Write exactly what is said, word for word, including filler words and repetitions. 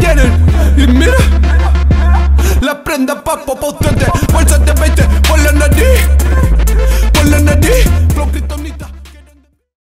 tienen. Y mira, la prenda papo pa' ustedes. Bolsas de veinte por la nariz, por la nariz. Flow Kryptonita.